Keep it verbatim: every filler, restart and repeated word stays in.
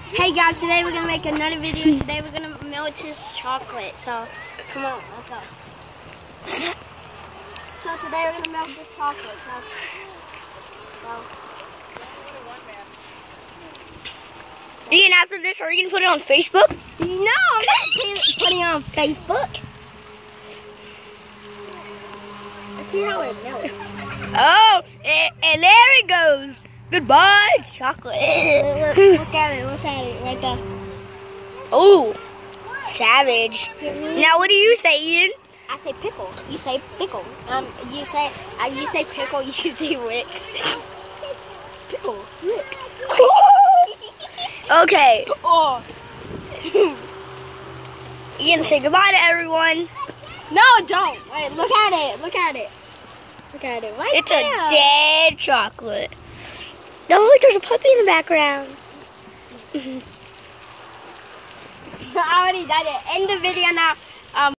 Hey guys, today we're gonna make another video. Today we're gonna melt this chocolate. So come on, let's go. So today we're gonna melt this chocolate. So, so. Ian, after this, are you gonna put it on Facebook? No, I'm not putting it on Facebook. Let's see how it melts. Oh, and, and there it goes. Goodbye, chocolate. Look, look, look at it, look at it, right there. Oh, savage. Now, what do you say, Ian? I say pickle. You say pickle. Um, you say, uh, you say pickle. You say Rick. Pickle, Rick. Okay. Oh. Ian, say goodbye to everyone. No, don't. Wait, look at it. Look at it. Look at it. Right It's there. a dead chocolate. No, look, there's a puppy in the background. I already done it. End the video now. Um.